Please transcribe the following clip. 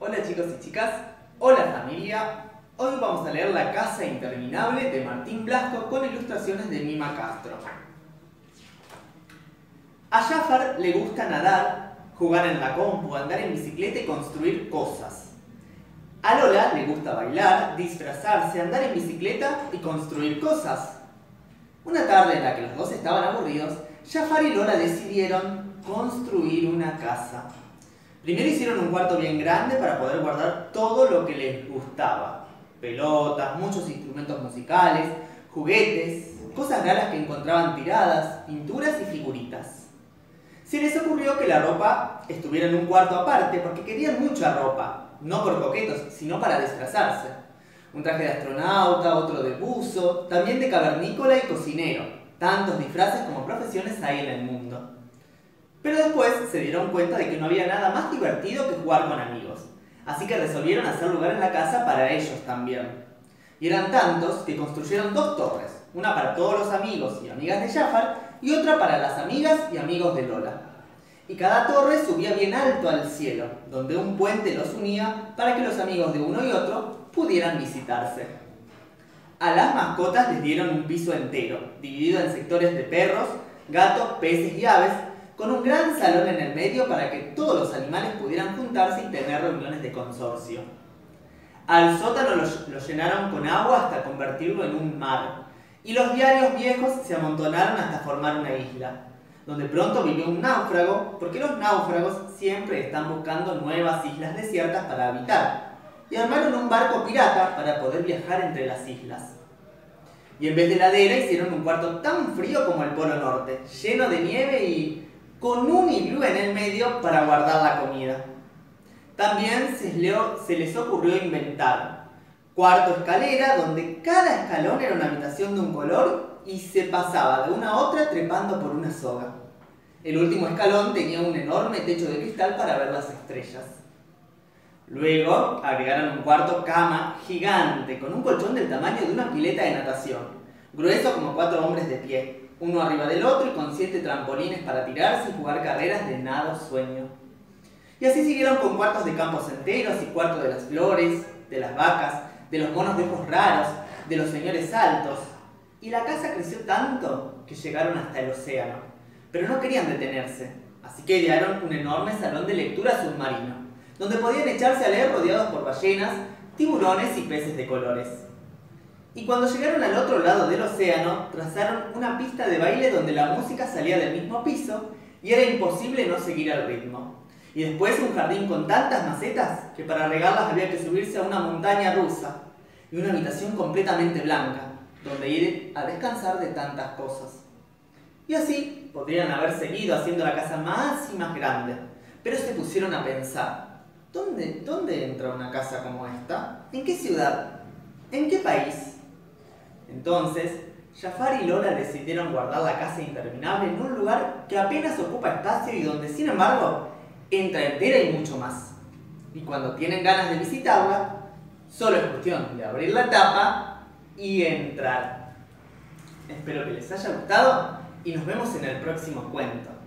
Hola chicos y chicas, hola familia. Hoy vamos a leer La casa interminable de Martín Blasco con ilustraciones de Mima Castro. A Jafar le gusta nadar, jugar en la compu, andar en bicicleta y construir cosas. A Lola le gusta bailar, disfrazarse, andar en bicicleta y construir cosas. Una tarde en la que los dos estaban aburridos, Jafar y Lola decidieron construir una casa. Primero hicieron un cuarto bien grande para poder guardar todo lo que les gustaba. Pelotas, muchos instrumentos musicales, juguetes, cosas raras que encontraban tiradas, pinturas y figuritas. Se les ocurrió que la ropa estuviera en un cuarto aparte porque querían mucha ropa, no por coquetos, sino para disfrazarse. Un traje de astronauta, otro de buzo, también de cavernícola y cocinero. Tantos disfraces como profesiones hay en el mundo. Pero después se dieron cuenta de que no había nada más divertido que jugar con amigos. Así que resolvieron hacer lugar en la casa para ellos también. Y eran tantos que construyeron dos torres. Una para todos los amigos y amigas de Jafar y otra para las amigas y amigos de Lola. Y cada torre subía bien alto al cielo, donde un puente los unía para que los amigos de uno y otro pudieran visitarse. A las mascotas les dieron un piso entero, dividido en sectores de perros, gatos, peces y aves, con un gran salón en el medio para que todos los animales pudieran juntarse y tener reuniones de consorcio. Al sótano lo llenaron con agua hasta convertirlo en un mar, y los diarios viejos se amontonaron hasta formar una isla, donde pronto vivió un náufrago, porque los náufragos siempre están buscando nuevas islas desiertas para habitar, y armaron un barco pirata para poder viajar entre las islas. Y en vez de heladera hicieron un cuarto tan frío como el Polo Norte, lleno de nieve y con un iglú en el medio para guardar la comida. También se les ocurrió inventar cuarto escalera, donde cada escalón era una habitación de un color y se pasaba de una a otra trepando por una soga. El último escalón tenía un enorme techo de cristal para ver las estrellas. Luego agregaron un cuarto cama gigante, con un colchón del tamaño de una pileta de natación, grueso como 4 hombres de pie, uno arriba del otro y con 7 trampolines para tirarse y jugar carreras de nado sueño. Y así siguieron con cuartos de campos enteros y cuartos de las flores, de las vacas, de los monos de ojos raros, de los señores altos. Y la casa creció tanto que llegaron hasta el océano. Pero no querían detenerse, así que idearon un enorme salón de lectura submarino, donde podían echarse a leer rodeados por ballenas, tiburones y peces de colores. Y cuando llegaron al otro lado del océano, trazaron una pista de baile donde la música salía del mismo piso y era imposible no seguir el ritmo. Y después un jardín con tantas macetas que para regarlas había que subirse a una montaña rusa. Y una habitación completamente blanca, donde ir a descansar de tantas cosas. Y así podrían haber seguido haciendo la casa más y más grande. Pero se pusieron a pensar, ¿dónde entra una casa como esta? ¿En qué ciudad? ¿En qué país? Entonces, Jafar y Lola decidieron guardar la casa interminable en un lugar que apenas ocupa espacio y donde, sin embargo, entra entera y mucho más. Y cuando tienen ganas de visitarla, solo es cuestión de abrir la tapa y entrar. Espero que les haya gustado y nos vemos en el próximo cuento.